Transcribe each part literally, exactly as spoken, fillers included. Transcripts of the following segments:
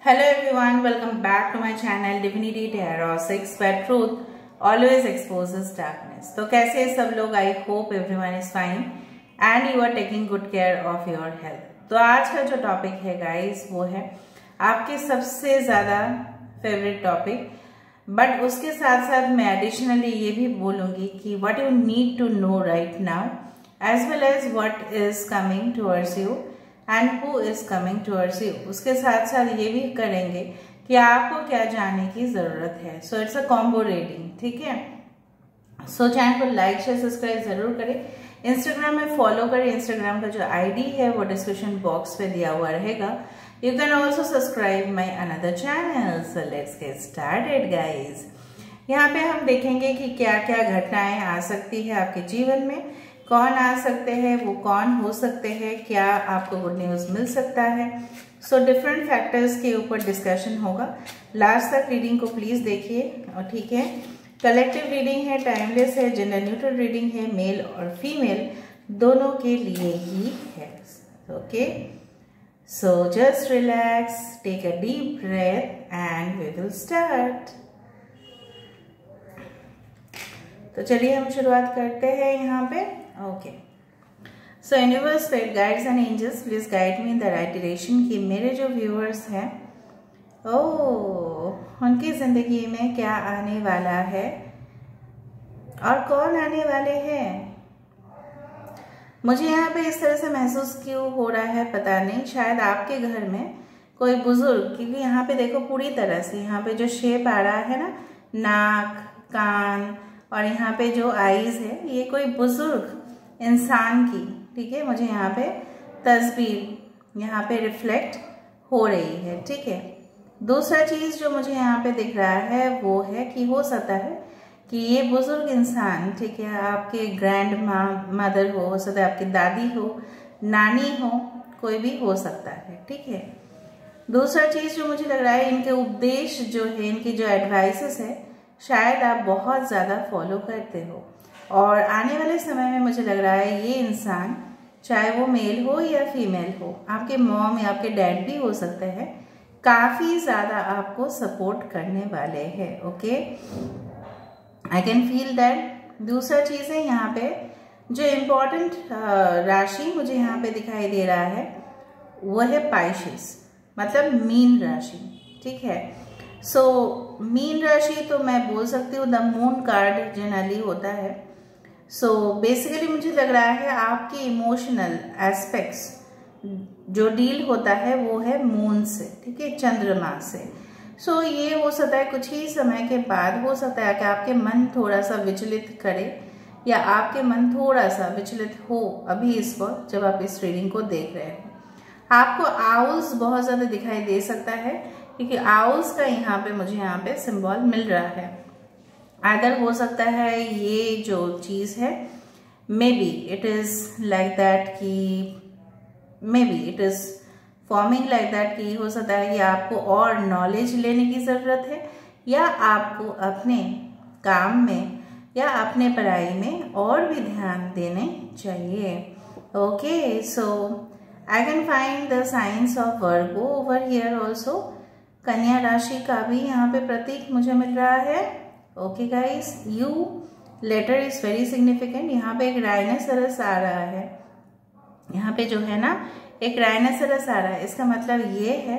Hello everyone, welcome back to my channel Divinity Tarot six where truth always exposes darkness. तो कैसे हैं सब लोग? I hope everyone is fine and you are taking good care of your health. तो आज का जो topic है गाइस वो है आपके सबसे ज़्यादा फेवरेट टॉपिक, बट उसके साथ साथ मैं एडिशनली ये भी बोलूँगी कि what you need to know right now as well as what is coming towards you and who is coming towards you. उसके साथ साथ ये भी करेंगे कि आपको क्या जानने की जरूरत है। So it's a combo reading, ठीक है। सो चैनल को लाइक शेयर सब्सक्राइब जरूर करें। इंस्टाग्राम में फॉलो करें। इंस्टाग्राम का जो आईडी है वो डिस्क्रिप्शन बॉक्स पे दिया हुआ रहेगा। You can also subscribe my another channel. So let's get started guys. यहाँ पे हम देखेंगे कि क्या क्या घटनाएं आ सकती है आपके जीवन में, कौन आ सकते हैं, वो कौन हो सकते हैं, क्या आपको गुड न्यूज मिल सकता है। सो डिफरेंट फैक्टर्स के ऊपर डिस्कशन होगा। लास्ट तक रीडिंग को प्लीज देखिए, और ठीक है। कलेक्टिव रीडिंग है, टाइमलेस है, जेंडर न्यूट्रल रीडिंग है, मेल और फीमेल दोनों के लिए ही है। Okay, so just relax, take a deep breath and we will start. तो चलिए हम शुरुआत करते हैं यहाँ पे। Okay, so universe, spirit guides and angels please guide me in the right direction कि मेरे जो व्यूअर्स हैं ओह उनकी जिंदगी में क्या आने वाला है और कौन आने वाले हैं। मुझे यहाँ पे इस तरह से महसूस क्यों हो रहा है पता नहीं, शायद आपके घर में कोई बुजुर्ग, क्योंकि यहाँ पे देखो पूरी तरह से यहाँ पे जो शेप आ रहा है ना, नाक, कान और यहाँ पे जो आईज है, ये कोई बुजुर्ग इंसान की, ठीक है, मुझे यहाँ पे तस्वीर यहाँ पे रिफ्लेक्ट हो रही है, ठीक है। दूसरा चीज जो मुझे यहाँ पे दिख रहा है वो है कि हो सकता है कि ये बुजुर्ग इंसान, ठीक है, आपके ग्रैंड मदर हो, हो सकता है आपकी दादी हो, नानी हो, कोई भी हो सकता है, ठीक है। दूसरा चीज जो मुझे लग रहा है, इनके उपदेश जो है, इनकी जो एडवाइसेस है, शायद आप बहुत ज़्यादा फॉलो करते हो। और आने वाले समय में मुझे लग रहा है ये इंसान, चाहे वो मेल हो या फीमेल हो, आपके मॉम या आपके डैड भी हो सकते हैं, काफ़ी ज़्यादा आपको सपोर्ट करने वाले हैं। Okay, I can feel that. दूसरा चीज़ है यहाँ पे जो इम्पोर्टेंट राशि मुझे यहाँ पे दिखाई दे रहा है वो है पाइसेस, मतलब मीन राशि, ठीक है। सो so, मीन राशि तो मैं बोल सकती हूँ द मून कार्ड जनरली होता है। सो so, बेसिकली मुझे लग रहा है आपके इमोशनल एस्पेक्ट्स जो डील होता है वो है मून से, ठीक है, चंद्रमा से। सो so, ये हो सकता है कुछ ही समय के बाद हो सकता है कि आपके मन थोड़ा सा विचलित करे या आपके मन थोड़ा सा विचलित हो अभी इस वक्त जब आप इस रीडिंग को देख रहे हो। आपको आउल्स बहुत ज्यादा दिखाई दे सकता है, क्योंकि आउल्स का यहाँ पे मुझे यहाँ पे सिंबल मिल रहा है। आइदर हो सकता है ये जो चीज है, maybe it is like that कि maybe it is forming like that कि हो सकता है कि आपको और नॉलेज लेने की जरूरत है, या आपको अपने काम में या अपने पढ़ाई में और भी ध्यान देने चाहिए। Okay, so I can find the science of Virgo over here also. कन्या राशि का भी यहाँ पे प्रतीक मुझे मिल रहा है। Okay guys, U letter is very significant. यहाँ पे एक राइनोसेरस आ रहा है, यहाँ पे जो है ना एक राइनोसेरस आ रहा है। इसका मतलब ये है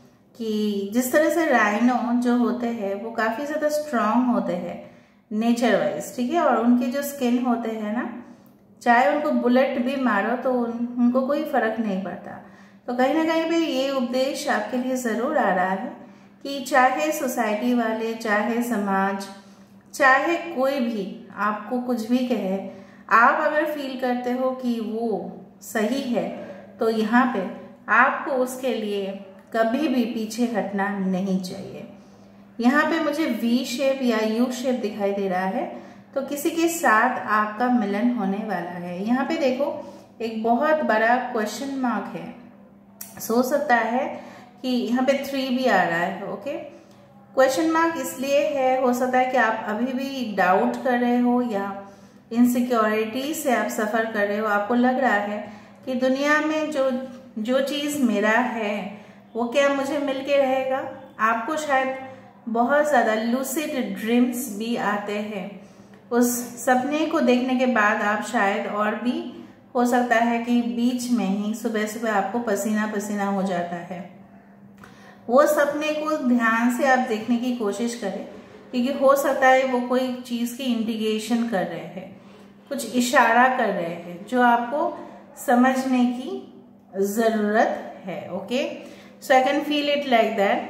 कि जिस तरह से राइनो जो होते हैं वो काफी ज्यादा स्ट्रांग होते हैं नेचर वाइज, ठीक है, और उनके जो स्किन होते हैं ना, चाहे उनको बुलेट भी मारो तो उन, उनको कोई फर्क नहीं पड़ता। तो कहीं ना कहीं पे ये उपदेश आपके लिए जरूर आ रहा है कि चाहे सोसाइटी वाले, चाहे समाज, चाहे कोई भी आपको कुछ भी कहे, आप अगर फील करते हो कि वो सही है तो यहाँ पे आपको उसके लिए कभी भी पीछे हटना नहीं चाहिए। यहाँ पे मुझे वी शेप या यू शेप दिखाई दे रहा है, तो किसी के साथ आपका मिलन होने वाला है। यहाँ पे देखो एक बहुत बड़ा क्वेश्चन मार्क है, हो सकता है कि यहाँ पे थ्री भी आ रहा है। ओके, क्वेश्चन मार्क इसलिए है, हो सकता है कि आप अभी भी डाउट कर रहे हो या इनसिक्योरिटी से आप सफर कर रहे हो। आपको लग रहा है कि दुनिया में जो जो चीज मेरा है वो क्या मुझे मिल के रहेगा? आपको शायद बहुत ज़्यादा लूसिड ड्रीम्स भी आते हैं। उस सपने को देखने के बाद आप शायद और भी हो सकता है कि बीच में ही सुबह सुबह आपको पसीना पसीना हो जाता है। वो सपने को ध्यान से आप देखने की कोशिश करें, क्योंकि हो सकता है वो कोई चीज़ की इंडिकेशन कर रहे हैं, कुछ इशारा कर रहे हैं जो आपको समझने की ज़रूरत है। Okay, so I can feel it like that.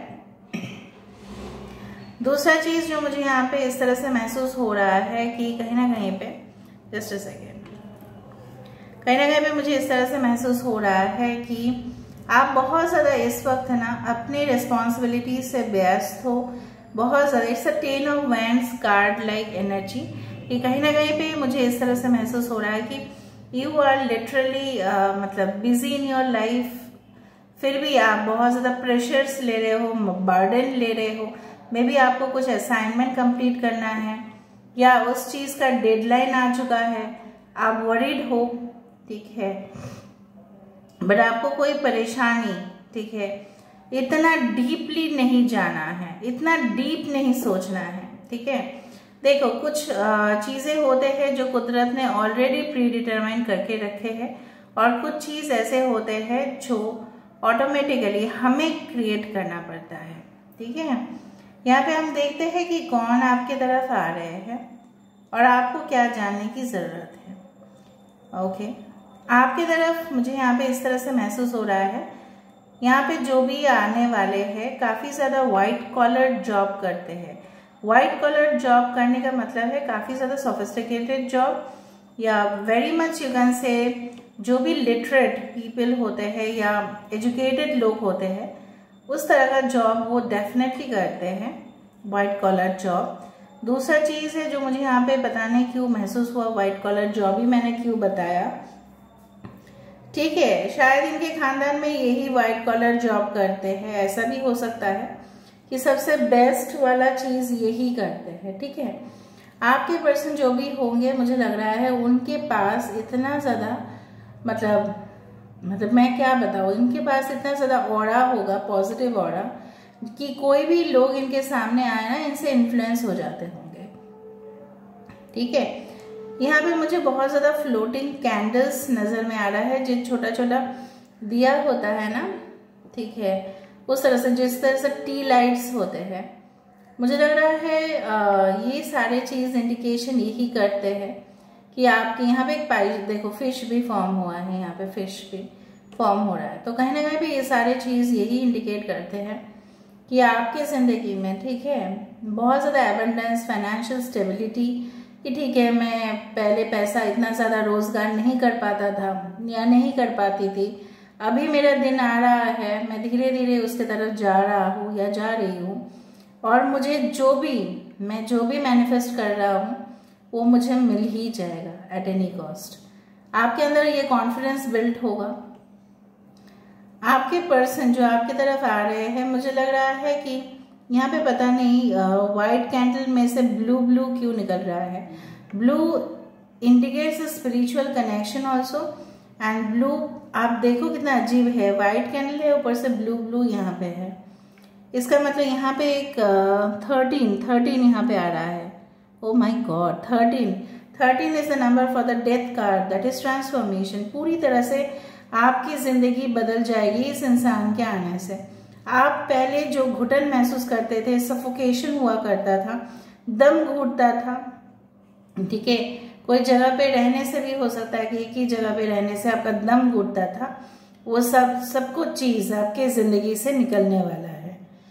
दूसरा चीज़ जो मुझे यहाँ पे इस तरह से महसूस हो रहा है कि कहीं ना कहीं पे, जस्ट अ सेकेंड, कहीं ना कहीं पे मुझे इस तरह से महसूस हो रहा है कि आप बहुत ज़्यादा इस वक्त ना अपनी रिस्पॉन्सिबिलिटी से व्यस्त हो, बहुत ज़्यादा। It's a ten of wands card like energy, कि कहीं ना कहीं पे मुझे इस तरह से महसूस हो रहा है कि यू आर लिटरली मतलब बिजी इन योर लाइफ, फिर भी आप बहुत ज़्यादा प्रेशर्स ले रहे हो, बर्डन ले रहे हो। मे बी आपको कुछ असाइनमेंट कंप्लीट करना है या उस चीज़ का डेडलाइन आ चुका है, आप वरीड हो, ठीक है, बट आपको कोई परेशानी, ठीक है, इतना डीपली नहीं जाना है, इतना डीप नहीं सोचना है, ठीक है। देखो, कुछ चीज़ें होते हैं जो कुदरत ने ऑलरेडी प्री डिटरमाइन करके रखे हैं, और कुछ चीज़ ऐसे होते हैं जो ऑटोमेटिकली हमें क्रिएट करना पड़ता है, ठीक है। यहाँ पे हम देखते हैं कि कौन आपके तरफ आ रहे हैं और आपको क्या जानने की ज़रूरत है। ओके, आपके तरफ मुझे यहाँ पे इस तरह से महसूस हो रहा है, यहाँ पे जो भी आने वाले हैं काफ़ी ज़्यादा वाइट कॉलर जॉब करते हैं। वाइट कॉलर जॉब करने का मतलब है काफ़ी ज़्यादा सोफिस्टिकेटेड जॉब, या very much you can say जो भी लिटरेट पीपल होते हैं या एजुकेटेड लोग होते हैं, उस तरह का जॉब वो डेफिनेटली करते हैं, वाइट कॉलर जॉब। दूसरा चीज़ है जो मुझे यहाँ पे पता नहीं क्यों महसूस हुआ, वाइट कॉलर जॉब ही मैंने क्यों बताया, ठीक है, शायद इनके खानदान में यही वाइट कॉलर जॉब करते हैं, ऐसा भी हो सकता है कि सबसे बेस्ट वाला चीज़ यही करते हैं, ठीक है। आपके पर्सन जो भी होंगे, मुझे लग रहा है उनके पास इतना ज़्यादा मतलब मतलब मैं क्या बताऊँ, इनके पास इतना ज़्यादा ऑरा होगा, पॉजिटिव ऑरा, कि कोई भी लोग इनके सामने आए ना, इनसे इन्फ्लुएंस हो जाते होंगे, ठीक है। यहाँ पे मुझे बहुत ज़्यादा फ्लोटिंग कैंडल्स नज़र में आ रहा है, जो छोटा छोटा दिया होता है ना, ठीक है, उस तरह से, जिस तरह से टी लाइट्स होते हैं। मुझे लग रहा है आ, ये सारे चीज़ इंडिकेशन यही करते हैं कि आपके यहाँ पे एक पाई, देखो फिश भी फॉर्म हुआ है, यहाँ पे फिश भी फॉर्म हो रहा है, तो कहीं ना कहीं पे ये सारे चीज़ यही इंडिकेट करते हैं कि आपके ज़िंदगी में, ठीक है, बहुत ज़्यादा एबंडेंस, फाइनेंशियल स्टेबिलिटी, कि ठीक है, मैं पहले पैसा इतना ज़्यादा रोज़गार नहीं कर पाता था या नहीं कर पाती थी, अभी मेरा दिन आ रहा है, मैं धीरे धीरे उसके तरफ जा रहा हूँ या जा रही हूँ, और मुझे जो भी मैं जो भी मैनिफेस्ट कर रहा हूँ वो मुझे मिल ही जाएगा एट एनी कॉस्ट। आपके अंदर ये कॉन्फिडेंस बिल्ड होगा। आपके पर्सन जो आपकी तरफ आ रहे हैं, मुझे लग रहा है कि यहाँ पे पता नहीं वाइट कैंडल में से ब्लू ब्लू क्यों निकल रहा है। Blue indicates a spiritual connection also, and blue आप देखो कितना अजीब है, वाइट कैंडल है, ऊपर से ब्लू ब्लू यहाँ पे है। इसका मतलब यहाँ पे एक थर्टीन थर्टीन यहाँ पे आ रहा है। Oh my God, thirteen thirteen is the number for the death card, that is transformation. पूरी तरह से आपकी जिंदगी बदल जाएगी इस इंसान के आने से। आप पहले जो घुटन महसूस करते थे, सफोकेशन हुआ करता था, दम घुटता था, ठीक है, कोई जगह पे रहने से भी हो सकता है कि एक ही जगह पे रहने से आपका दम घुटता था, वो सब सब कुछ चीज आपके जिंदगी से निकलने वाला है।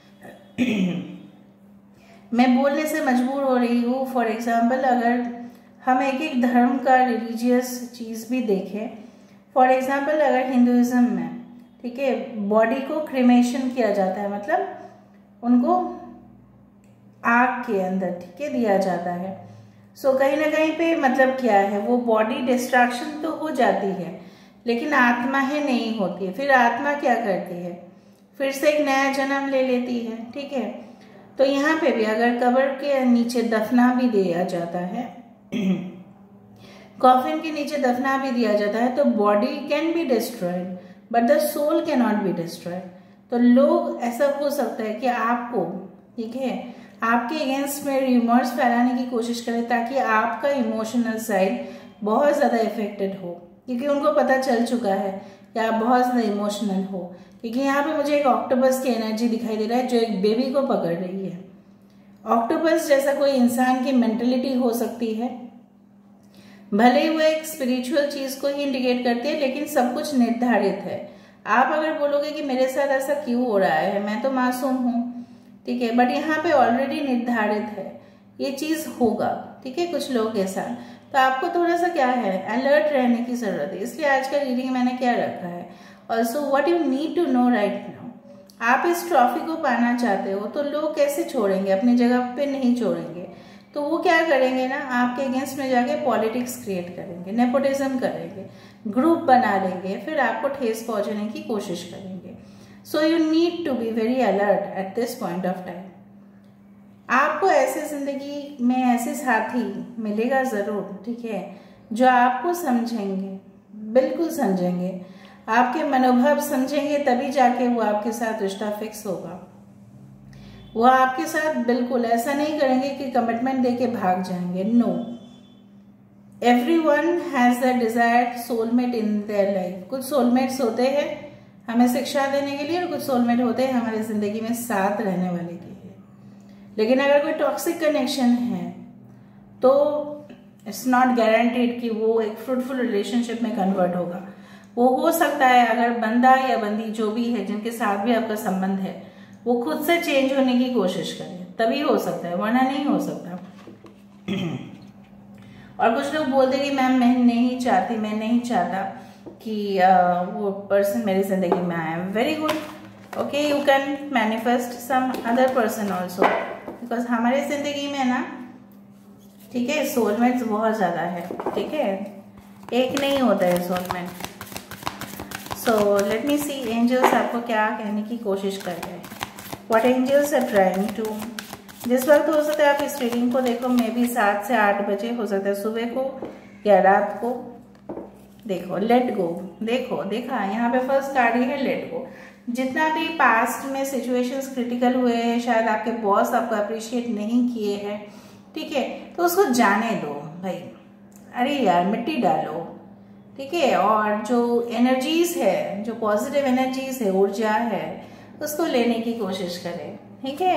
मैं बोलने से मजबूर हो रही हूँ। फॉर एग्जाम्पल, अगर हम एक एक धर्म का रिलीजियस चीज भी देखें, फॉर एग्जाम्पल अगर हिंदुइज्म में, ठीक है, बॉडी को क्रिमेशन किया जाता है, मतलब उनको आग के अंदर, ठीक है, दिया जाता है। सो so, कहीं ना कहीं पे मतलब क्या है, वो बॉडी डिस्ट्रैक्शन तो हो जाती है, लेकिन आत्मा ही नहीं होती है। फिर आत्मा क्या करती है, फिर से एक नया जन्म ले लेती है, ठीक है। तो यहाँ पे भी अगर कब्र के नीचे दफना भी दिया जाता है, कॉफिन के नीचे दफना भी दिया जाता है, तो body can be destroyed but the soul can not be destroyed. तो लोग ऐसा हो सकता है कि आपको, ठीक है, आपके अगेंस्ट में रिमर्स फैलाने की कोशिश करें ताकि आपका इमोशनल साइड बहुत ज़्यादा इफेक्टेड हो, क्योंकि उनको पता चल चुका है कि आप बहुत ज़्यादा इमोशनल हो। क्योंकि यहाँ पे मुझे एक ऑक्टोपस की एनर्जी दिखाई दे रहा है जो एक बेबी को पकड़ रही है। ऑक्टोपस जैसा कोई इंसान की मेंटलिटी हो सकती है, भले ही वो एक स्पिरिचुअल चीज को ही इंडिकेट करती है, लेकिन सब कुछ निर्धारित है। आप अगर बोलोगे कि मेरे साथ ऐसा क्यों हो रहा है, मैं तो मासूम हूँ, ठीक है, बट यहाँ पे ऑलरेडी निर्धारित है ये चीज होगा, ठीक है, कुछ लोगों के साथ। तो आपको थोड़ा सा क्या है, अलर्ट रहने की जरूरत है। इसलिए आज का रीडिंग मैंने क्या रखा है, also what you need to know right now. आप इस ट्रॉफी को पाना चाहते हो तो लोग कैसे छोड़ेंगे, अपनी जगह पे नहीं छोड़ेंगे, तो वो क्या करेंगे ना, आपके अगेंस्ट में जाके पॉलिटिक्स क्रिएट करेंगे, नेपोटिज्म करेंगे, ग्रुप बना लेंगे, फिर आपको ठेस पहुंचाने की कोशिश करेंगे। So you need to be very alert at this point of time. आपको ऐसे जिंदगी में ऐसे साथी मिलेगा जरूर, ठीक है, जो आपको समझेंगे, बिल्कुल समझेंगे, आपके मनोभाव समझेंगे, तभी जाके वो आपके साथ रिश्ता फिक्स होगा। वो आपके साथ बिल्कुल ऐसा नहीं करेंगे कि कमिटमेंट देके भाग जाएंगे। No, everyone has the desired soulmate in their life. कुछ सोलमेट्स होते हैं हमें शिक्षा देने के लिए, और कुछ सोलमेट होते हैं हमारी जिंदगी में साथ रहने वाले के लिए। लेकिन अगर कोई टॉक्सिक कनेक्शन है तो इट्स नॉट गारंटीड कि वो एक फ्रूटफुल रिलेशनशिप में कन्वर्ट होगा। वो हो सकता है अगर बंदा या बंदी जो भी है जिनके साथ भी आपका संबंध है वो खुद से चेंज होने की कोशिश करे, तभी हो सकता है, वरना नहीं हो सकता। और कुछ लोग बोलते कि मैम मैं नहीं चाहती, मैं नहीं चाहता कि आ, वो पर्सन मेरी जिंदगी में आए। Very good, okay, you can manifest some other person also, because हमारी जिंदगी में ना, ठीक है, सोलमेट्स बहुत ज्यादा है, ठीक है, एक नहीं होता है soulmate. So let me see angels आपको क्या कहने की कोशिश कर रहे हैं। What angels are trying to, जिस वक्त हो सकता है आप इस रीडिंग को देखो, मे बी सात से आठ बजे हो सकता है, सुबह को या रात को। देखो लेट गो, देखो देखा यहाँ पे फर्स्ट कार्ड ही है लेट गो। जितना भी पास्ट में सिचुएशंस क्रिटिकल हुए हैं, शायद आपके बॉस आपको अप्रिशिएट नहीं किए हैं, ठीक है, तो उसको जाने दो भाई, अरे यार मिट्टी डालो, ठीक है, और जो एनर्जीज है, जो पॉजिटिव एनर्जीज है, ऊर्जा है, उसको लेने की कोशिश करें, ठीक है।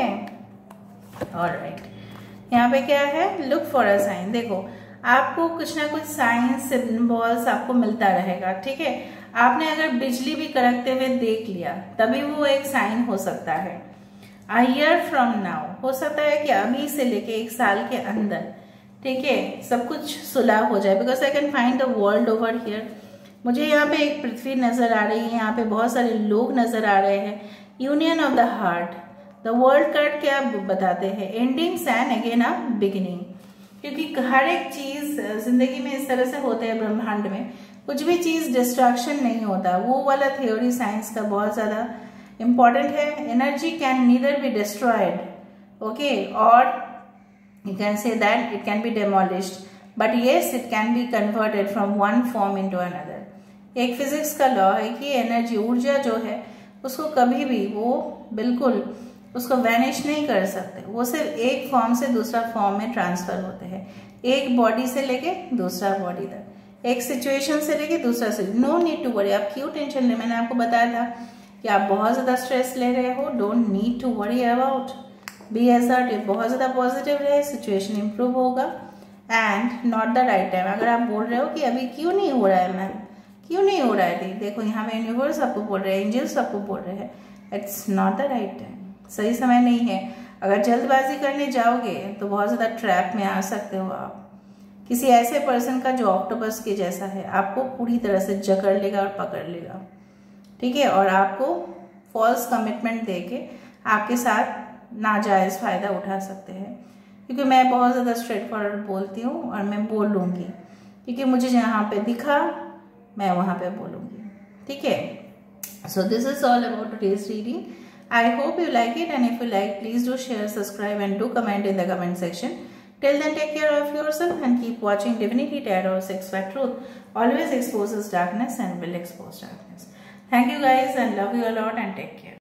ऑलराइट, यहाँ पे क्या है, लुक फॉर अ साइन। देखो आपको कुछ ना कुछ साइन सिंबल्स आपको मिलता रहेगा, ठीक है। आपने अगर बिजली भी कड़कते हुए देख लिया तभी वो एक साइन हो सकता है। अ ईयर फ्रॉम नाउ, हो सकता है कि अभी से लेके एक साल के अंदर, ठीक है, सब कुछ सुलह हो जाए, because I can find the world over here. मुझे यहाँ पे एक पृथ्वी नजर आ रही है, यहाँ पे बहुत सारे लोग नजर आ रहे हैं। Union of the heart, the world card क्या बताते हैं, endings and again a beginning. क्योंकि हर एक चीज जिंदगी में इस तरह से होता है, ब्रह्मांड में कुछ भी चीज डिस्ट्रैक्शन नहीं होता, वो वाला थ्योरी साइंस का बहुत ज्यादा इंपॉर्टेंट है। Energy can neither be destroyed, okay, और you can say that it can be demolished, but yes it can be converted from one form into another. एक फिजिक्स का लॉ है कि एनर्जी, ऊर्जा जो है, उसको कभी भी वो बिल्कुल उसको वैनिश नहीं कर सकते, वो सिर्फ एक फॉर्म से दूसरा फॉर्म में ट्रांसफर होते हैं, एक बॉडी से लेके दूसरा बॉडी तक, एक सिचुएशन से लेके दूसरा से। नो नीड टू वरी, आप क्यों टेंशन ले, मैंने आपको बताया था कि आप बहुत ज्यादा स्ट्रेस ले रहे हो, don't need to worry about, be assertive, बहुत ज्यादा पॉजिटिव रहे, सिचुएशन इंप्रूव होगा। And not the right time. अगर आप बोल रहे हो कि अभी क्यों नहीं हो रहा है मैम, क्यों नहीं हो रहा है दी, देखो यहाँ पे यूनिवर्स आपको बोल रहे हैं, एंजल्स आपको बोल रहे हैं, it's not the right time, सही समय नहीं है। अगर जल्दबाजी करने जाओगे तो बहुत ज्यादा ट्रैप में आ सकते हो आप, किसी ऐसे पर्सन का जो ऑक्टोपस के जैसा है, आपको पूरी तरह से जकड़ लेगा और पकड़ लेगा, ठीक है, और आपको फॉल्स कमिटमेंट देके आपके साथ नाजायज फायदा उठा सकते हैं। क्योंकि मैं बहुत ज्यादा स्ट्रेट फॉरवर्ड बोलती हूँ और मैं बोल लूंगी, क्योंकि मुझे जहाँ पे दिखा मैं वहां पे बोलूंगी, ठीक है। So this is all about today's reading. I hope you like it, and if you like please do share, subscribe and do comment in the comment section. Till then, take care of yourself and keep watching Divinity Tarot Six Fact Truth. Always exposes darkness and will expose darkness. Thank you guys and love you a lot and take care.